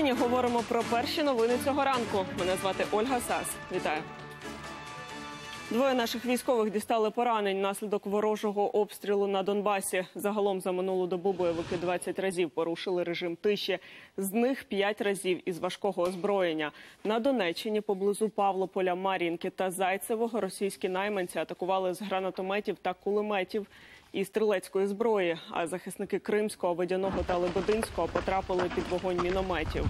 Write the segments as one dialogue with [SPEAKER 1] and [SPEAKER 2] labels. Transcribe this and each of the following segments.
[SPEAKER 1] Сьогодні говоримо про перші новини цього ранку. Мене звати Ольга Сас. Вітаю. Двоє наших військових дістали поранень внаслідок ворожого обстрілу на Донбасі. Загалом за минулу добу бойовики 20 разів порушили режим тиші. З них 5 разів із важкого озброєння. На Донеччині поблизу Павлополя, Мар'їнки та Зайцевого російські найманці атакували з гранатометів та кулеметів і стрілецької зброї, а захисники Кримського, Водяного та Лебединського потрапили під вогонь мінометів.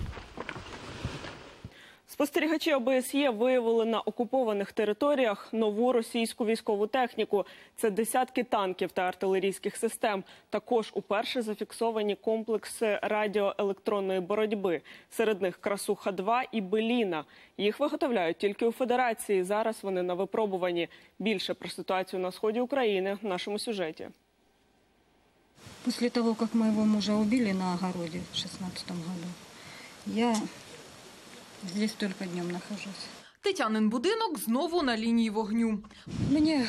[SPEAKER 1] Спостерігачі ОБСЄ виявили на окупованих територіях нову російську військову техніку. Це десятки танків та артилерійських систем. Також уперше зафіксовані комплекси радіоелектронної боротьби. Серед них Красуха-2 і Беліна. Їх виготовляють тільки у Федерації. Зараз вони на випробуванні. Більше про ситуацію на сході України в нашому сюжеті.
[SPEAKER 2] Після того, як моєго мужа убили на огороді в 2016 році, я здесь только днем нахожусь.
[SPEAKER 3] Тетянин будинок знову на лінії вогню.
[SPEAKER 2] Мне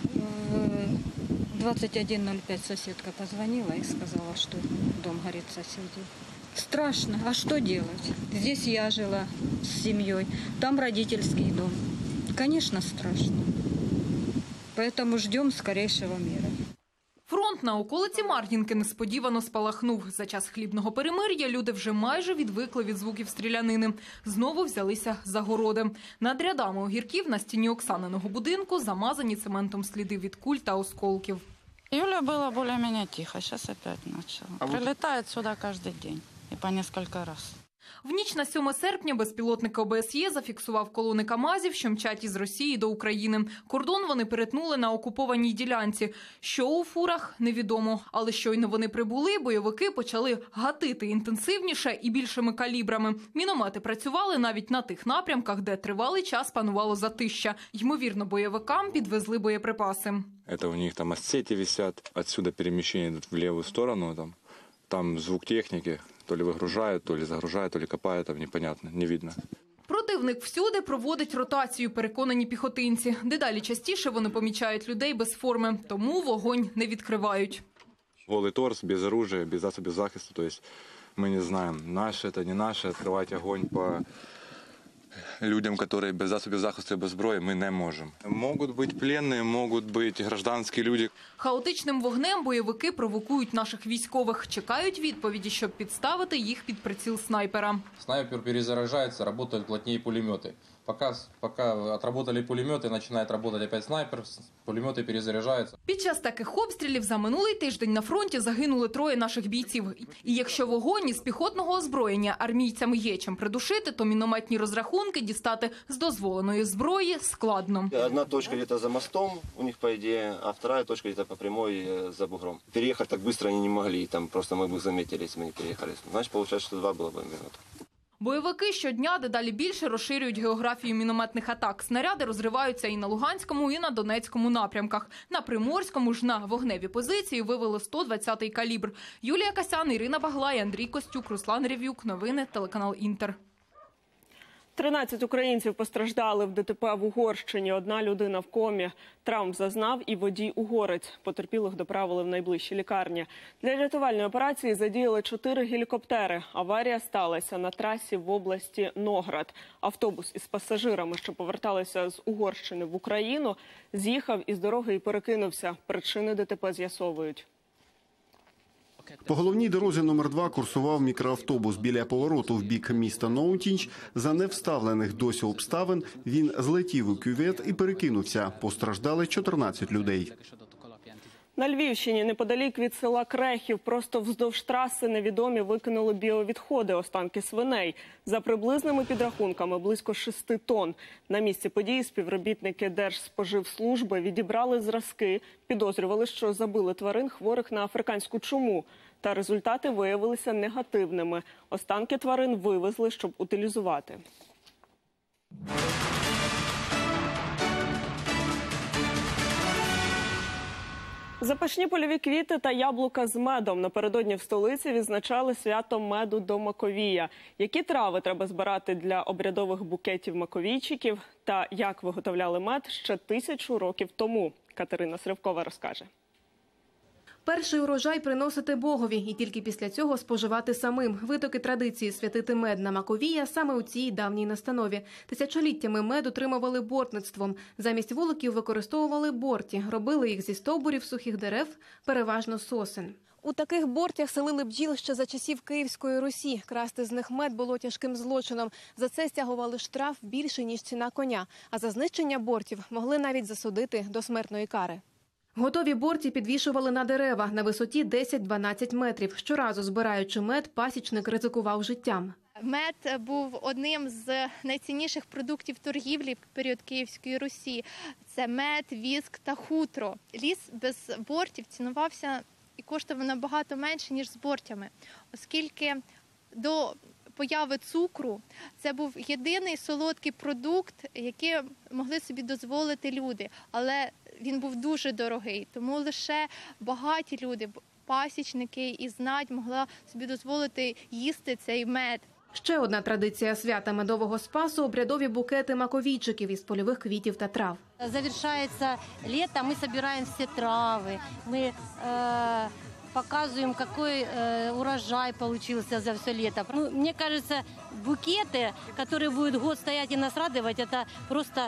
[SPEAKER 2] 21:05 соседка позвонила и сказала, что дом горит соседей. Страшно. А что делать? Здесь я жила с семьей, там родительский дом. Конечно, страшно. Поэтому ждем скорейшего мира.
[SPEAKER 3] Фронт на околиці Мар'їнки несподівано спалахнув. За час хлібного перемир'я люди вже майже відвикли від звуків стрілянини. Знову взялися за городи. Над рядами огірків на стіні Оксаниного будинку замазані цементом сліди від куль та осколків.
[SPEAKER 4] Июля было более-менее тихо, сейчас опять начало. Прилетает сюда каждый день и по несколько раз.
[SPEAKER 3] В ніч на 7 серпня безпілотник ОБСЄ зафіксував колони КАМАЗів, що мчать із Росії до України. Кордон вони перетнули на окупованій ділянці. Що у фурах – невідомо. Але щойно вони прибули, бойовики почали гатити інтенсивніше і більшими калібрами. Міномети працювали навіть на тих напрямках, де тривалий час панувало затища. Ймовірно, бойовикам підвезли боєприпаси.
[SPEAKER 5] Это у них там осети висят, отсюда перемещение идут в левую сторону, там звук техники. То ли вигружають, то ли загружають, то ли копають, там непонятно, не видно.
[SPEAKER 3] Противник всюди проводить ротацію, переконані піхотинці. Дедалі частіше вони помічають людей без форми, тому вогонь не відкривають.
[SPEAKER 5] Голий торс, без оружия, без засобів захисту, то есть мы не знаем, наше це, не наше, відкривати огонь по людям, які без засобів захисту і без зброї, ми не можемо. Можуть бути пленні, можуть бути гражданські люди.
[SPEAKER 3] Хаотичним вогнем бойовики провокують наших військових. Чекають відповіді, щоб підставити їх під приціл снайпера.
[SPEAKER 6] Снайпер перезаряжается, работают плотнее пулеметы. Пока отработали пулеметы, начинает работать опять снайпер, пулеметы перезаряжаются.
[SPEAKER 3] Під час таких обстрілів за минулий тиждень на фронті загинули 3 наших бійців. І якщо вогонь із піхотного озброєння армійцям є чим придушити, то мінометні розрахунки дістати з дозволеної зброї складно.
[SPEAKER 7] Одна точка где-то за мостом у них, по идее, а вторая точка где-то по прямой за бугром. Переехать так быстро они не могли, там просто мы бы их заметили, если мы не переехали. Значит, получается, что 2 было бы минут.
[SPEAKER 3] Бойовики щодня дедалі більше розширюють географію мінометних атак. Снаряди розриваються і на Луганському, і на Донецькому напрямках. На Приморському ж на вогневі позиції вивели 120-й калібр. Юлія Касян, Ірина Баглай, Андрій Костюк, Руслан Рев'юк. Новини, телеканал Інтер.
[SPEAKER 1] 13 українців постраждали в ДТП в Угорщині. 1 людина в комі. Травм зазнав і водій-угорець. Потерпілих доправили в найближчі лікарні. Для рятувальної операції задіяли 4 гелікоптери. Аварія сталася на трасі в області Ноград. Автобус із пасажирами, що поверталися з Угорщини в Україну, з'їхав із дороги і перекинувся. Причини ДТП з'ясовують.
[SPEAKER 8] По головній дорозі номер 2 курсував мікроавтобус. Біля повороту в бік міста Ноутінч за невставлених досі обставин він злетів у кювет і перекинувся. Постраждали 14 людей.
[SPEAKER 1] На Львівщині, неподалік від села Крехів, просто вздовж траси невідомі викинули біовідходи, останки свиней. За приблизними підрахунками, близько 6 тонн. На місці події співробітники Держспоживслужби відібрали зразки, підозрювали, що забили тварин, хворих на африканську чуму. Та результати виявилися негативними. Останки тварин вивезли, щоб утилізувати. Запашні польові квіти та яблука з медом. Напередодні в столиці відзначали свято меду до Маковія. Які трави треба збирати для обрядових букетів маковійчиків та як виготовляли мед ще 1000 років тому? Катерина Сривкова розкаже.
[SPEAKER 9] Перший урожай приносити Богові і тільки після цього споживати самим. Витоки традиції святити мед на Маковія саме у цій давній настанові. Тисячоліттями мед утримували бортництвом. Замість вуликів використовували борті. Робили їх зі стовбурів сухих дерев, переважно сосен. У таких бортях селили бджіл ще за часів Київської Русі. Красти з них мед було тяжким злочином. За це стягували штраф більше, ніж ціна коня. А за знищення бортів могли навіть засудити до смертної кари. Готові борті підвішували на дерева на висоті 10-12 метрів. Щоразу збираючи мед, пасічник ризикував життям.
[SPEAKER 10] Мед був одним з найцінніших продуктів торгівлі в період Київської Русі. Це мед, віск та хутро. Ліс без бортів цінувався і коштував набагато менше, ніж з бортями, оскільки до появи цукру це був єдиний солодкий продукт, який могли собі дозволити люди. Але він був дуже дорогий, тому лише багаті люди, пасічники і знать могла собі дозволити їсти цей мед.
[SPEAKER 9] Ще одна традиція свята медового спасу – обрядові букети маковійчиків із польових квітів та трав.
[SPEAKER 11] Завершается лето, мы собираем все травы, мы показываем, какой урожай получился за все лето. Ну, мне кажется, букеты, которые будут год стоять и нас радовать, это просто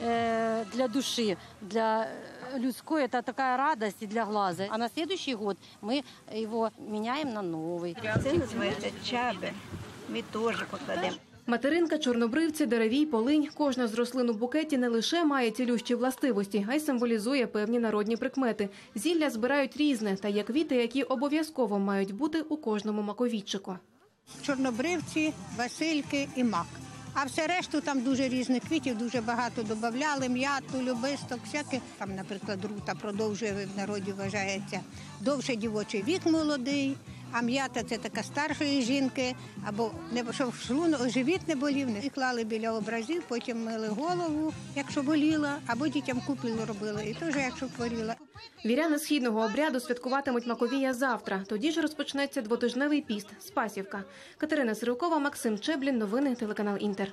[SPEAKER 11] для души, для людской, это такая радость и для глаза. А на следующий год мы его меняем на новый.
[SPEAKER 12] Це називається чаби. Ми теж покладемо.
[SPEAKER 9] Материнка, чорнобривці, деревій, полинь – кожна з рослин у букеті не лише має цілющі властивості, а й символізує певні народні прикмети. Зілля збирають різне, та є квіти, які обов'язково мають бути у кожному маковійчику.
[SPEAKER 13] Чорнобривці, васильки і мак. А все решту там дуже різних квітів, дуже багато додавали, м'яту, любисток, всяке. Там, наприклад, рута продовжує, в народі вважається, довше дівочий вік молодий, а м'ята – це така старшої жінки, або щоб живіт не болів. І клали біля образів, потім мили голову, якщо боліла, або дітям купілу робили, і теж, якщо хворіла.
[SPEAKER 9] Віряни східного обряду святкуватимуть Маковія завтра. Тоді ж розпочнеться двотижневий піст – Спасівка. Катерина Сирокова, Максим Чеблін. Новини телеканал Інтер.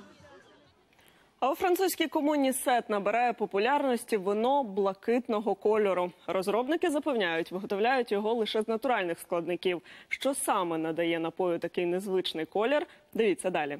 [SPEAKER 1] А у французькій комуні Сет набирає популярності вино блакитного кольору. Розробники запевняють, виготовляють його лише з натуральних складників. Що саме надає напою такий незвичний колір? Дивіться далі.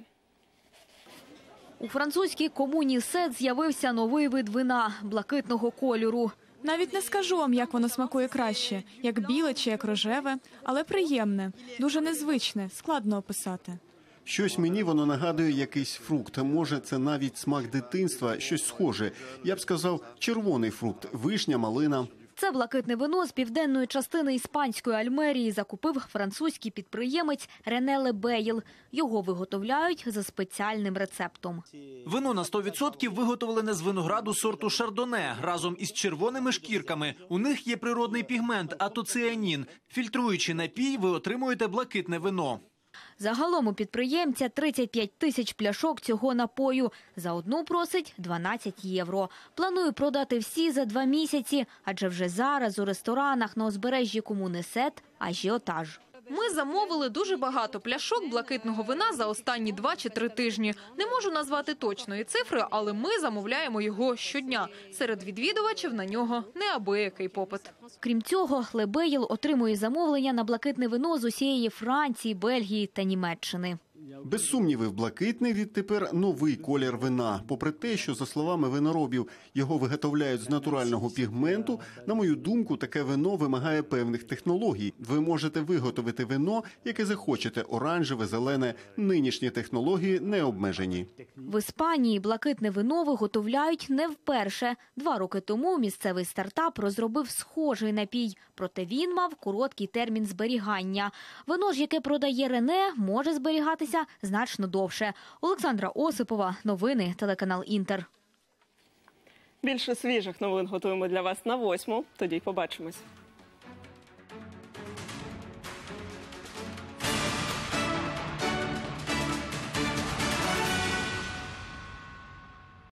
[SPEAKER 14] У французькій комуні Сет з'явився новий вид вина – блакитного кольору.
[SPEAKER 15] Навіть не скажу вам, як воно смакує краще, як біле чи як рожеве, але приємне, дуже незвичне, складно описати.
[SPEAKER 8] Щось мені воно нагадує якийсь фрукт. Може, це навіть смак дитинства, щось схоже. Я б сказав, червоний фрукт, вишня, малина.
[SPEAKER 14] Це блакитне вино з південної частини іспанської Альмерії закупив французький підприємець Рене Лебейл. Його виготовляють за спеціальним рецептом.
[SPEAKER 16] Вино на 100% виготовлене з винограду сорту шардоне разом із червоними шкірками. У них є природний пігмент – атоціанін. Фільтруючи напій, ви отримуєте блакитне вино.
[SPEAKER 14] Загалом у підприємця 35 тисяч пляшок цього напою. За одну просить 12 євро. Планує продати всі за 2 місяці, адже вже зараз у ресторанах на узбережжі комуни Сет ажіотаж.
[SPEAKER 3] Ми замовили дуже багато пляшок блакитного вина за останні 2 чи 3 тижні. Не можу назвати точної цифри, але ми замовляємо його щодня. Серед відвідувачів на нього неабиякий попит.
[SPEAKER 14] Крім цього, Лебейл отримує замовлення на блакитне вино з усієї Франції, Бельгії та Німеччини.
[SPEAKER 8] Без сумнівів, блакитний відтепер новий колір вина. Попри те, що, за словами виноробів, його виготовляють з натурального пігменту, на мою думку, таке вино вимагає певних технологій. Ви можете виготовити вино, яке захочете – оранжеве, зелене. Нинішні технології не обмежені.
[SPEAKER 14] В Іспанії блакитне вино виготовляють не вперше. 2 роки тому місцевий стартап розробив схожий напій. Проте він мав короткий термін зберігання. Вино ж, яке продає Рене, може зберігатися значно довше. Олександра Осипова. Новини телеканал Інтер.
[SPEAKER 1] Більше свіжих новин готуємо для вас на 8. Тоді й побачимось.